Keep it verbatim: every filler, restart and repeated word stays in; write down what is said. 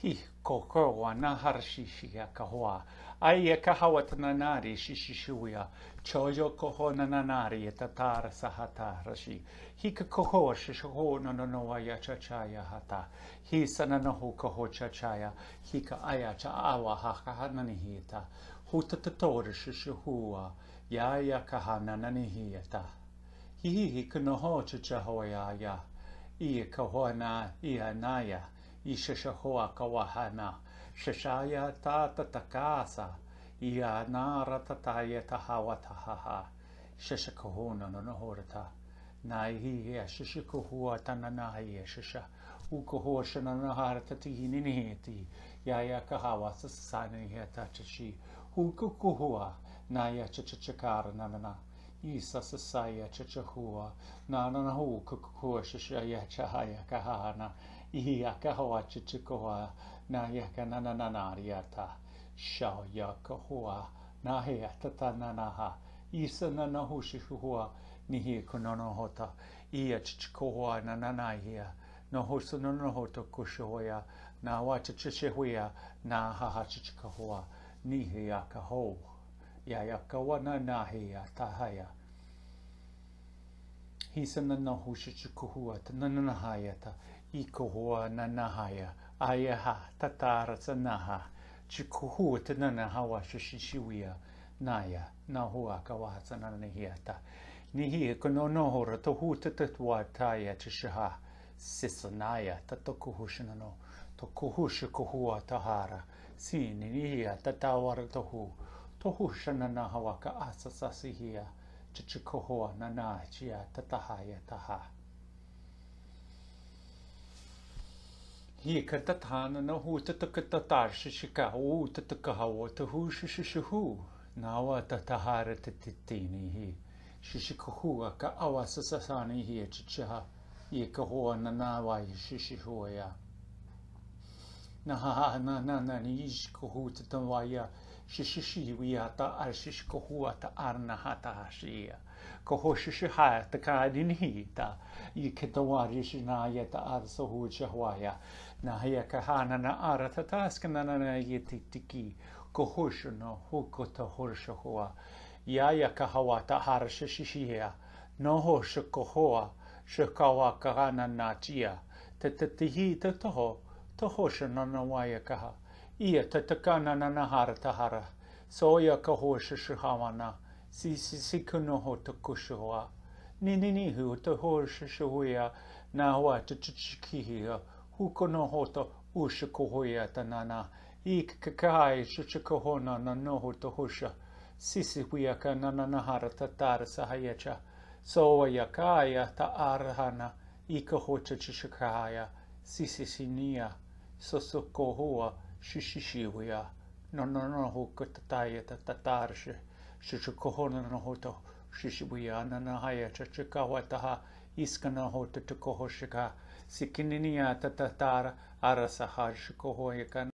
Hi koko na harshishi ya kahwa. Ai e kahawa tananari shishishuya. Chojo koho nananari e tatara sahata rashi. Hi ka koho shisho no no no ya chachaya hata. Hi sananahu koho chachaya. Hi ka aya cha awa hakahananihita. Huta tatora shishuhua. Ya ya kahananihita. Hi hi kanoho chachahoya ya. I kahoana i anaya. I shishahoa kawahana, shishaya ta tatakasa, ia nara tataya tahawa tahaha, shishakahona no nohorata, nai a shishikuhua tananai shisha, ukoho shananahara tatihinihiti, yaya kahawa sasani hetachi, hukukuhua, naya chichakara nanana. Isa sasaya chachahua, nananahu kukua shishaya chahaya kahana. Iya kahoa chichikoa na yaka nananariata shao yakahoa na hea tatananaha isa nanahushihua nihi kunonohota iya chichikoa nananahia no hosa nonohota kushoya na wacha chichihuia na haha chichikoa nihi yakaho ya yakawa nanahia tahaya hisa nanahushichikoa tananahayata Ikohoa nanahaya, ayaha, tatara sanaha, chikuhu tananahawa shishishuia, naya, nahua kawasananahiata. Nihi kononohora tohu tatatua taya chishaha, sisanaya, tatokuhushanano, tokuhushikohua tahara, sini nihia tatawara tohu, tohushananahawa ka asasasihia, chichikohoa nanachia tatahaya taha. Hi ka tatana na hu tatakatar shishika u tatakahawa tahu shishishu nawa tatahara tatitini hi shishikuhu ka awa sasasani hi chichaha i ka hoa na nawa shishihuya na ha na na na ni ishkuhu tatawaya shishishiwiya ta arshishkuhu ta arna hata hashia koho shishiha ta kadinhi ta i kitawari shinaya ta arsahu chahwaya na haya kahana na arata taskana na yetitiki kohoshno hukota horshahua yaya kahawata harshishia no hoshakohoa shakawa kahana na chia tatatihi tataho tohoshno na waya kaha ia tatakana na nahara tahara soya kahoshishawana si si sikuno hotakushua ni ni ni hu tohoshishua na wata chichikia Hukono hota ushikohoya tanana, ik kakai shuchikohona na noho tohusha, sisi huyaka nananahara tatara sahayacha, soa yakaya ta arhana, ikahocha chishikaya, sisi sinia, sosokohua, shishishiwia, no no no hukatataya tatarshe, shuchikohona no hoto, shishiwia nanahaya chachikawataha, iskana hota tukohoshika, Sikininia tatatara arasa harshikohoyakan.